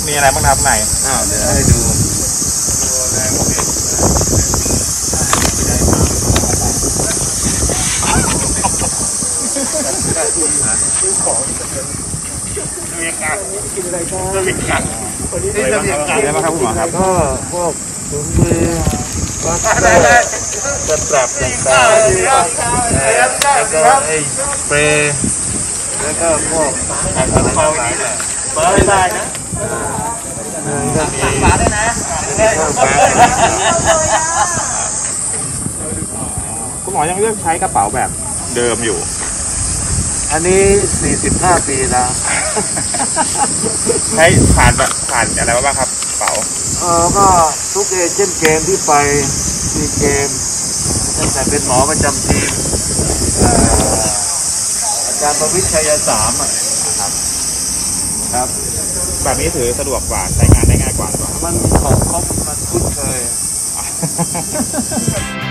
มีอะไรบ้างครับข้างในเดี๋ยวให้ดูมีการกินอะไรครับมีการวันนี้จะมีการได้ไหมครับคุณหมอครับก็พวกถุงมือวัดจะปรับต่างๆแล้วก็ไอ้สเปรย์แล้วก็พวกแอลกอฮอล์เปิดได้นะฝาได้นะคุณหมอยังเลือกใช้กระเป๋าแบบเดิมอยู่อันนี้45 ปีแล้วใช้ผ่านอะไรบ้างครับกระเป๋าก็ทุกเอเชียนเกมที่ไปมีเกมตั้งแต่เป็นหมอประจำทีมอาจารย์ประวิตรชัยสามครับแบบนี้ถือสะดวกกว่าใช้งานได้ง่ายกว่าหรือเปล่ามันของครบมันคุ้นเคย